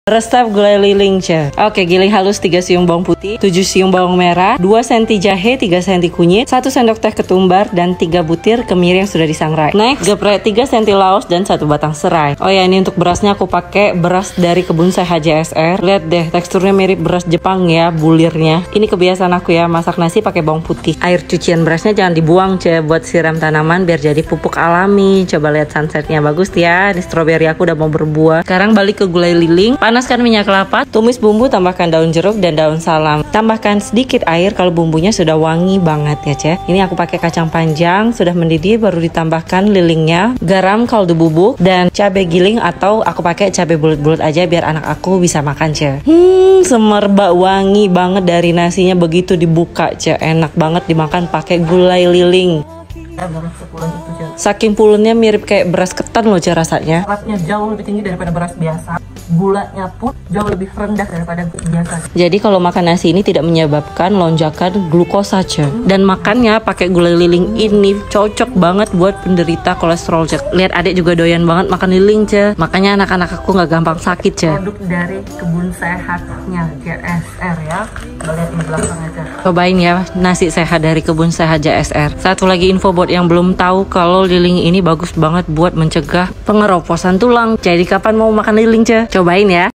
Resep gulai liling ce. Oke, giling halus 3 siung bawang putih, 7 siung bawang merah, 2 cm jahe, 3 cm kunyit, 1 sendok teh ketumbar, dan 3 butir kemiri yang sudah disangrai. Next, geprek 3 cm laos dan 1 batang serai. Oh ya, ini untuk berasnya aku pakai beras dari kebun sehat JSR. Lihat deh, teksturnya mirip beras Jepang ya, bulirnya. Ini kebiasaan aku ya, masak nasi pakai bawang putih. Air cucian berasnya jangan dibuang ce, buat siram tanaman biar jadi pupuk alami. Coba lihat sunsetnya, bagus ya. Ini stroberi aku udah mau berbuah. Sekarang balik ke gulai liling. Panaskan minyak kelapa, tumis bumbu, tambahkan daun jeruk dan daun salam. Tambahkan sedikit air kalau bumbunya sudah wangi banget ya ce. Ini aku pakai kacang panjang, sudah mendidih baru ditambahkan lilingnya, garam, kaldu bubuk, dan cabai giling atau aku pakai cabai bulat-bulat aja biar anak aku bisa makan ce. Semerbak wangi banget dari nasinya begitu dibuka ce. Enak banget dimakan pakai gulai liling. Saking pulennya mirip kayak beras ketan loh ce rasanya. Seratnya jauh lebih tinggi daripada beras biasa. Gulanya pun jauh lebih rendah daripada biasa. Jadi kalau makan nasi ini tidak menyebabkan lonjakan glukosa ce. Dan makannya pakai gulai liling ini cocok banget buat penderita kolesterol ce. Lihat adik juga doyan banget makan liling ce. Makanya anak-anak aku nggak gampang sakit ce. Produk dari kebun sehatnya JSR ya. Lihat di belakang aja. Cobain ya nasi sehat dari kebun sehat JSR. Satu lagi info buat yang belum tahu kalau liling ini bagus banget buat mencegah pengeroposan tulang. Jadi kapan mau makan liling ce? Cobain ya.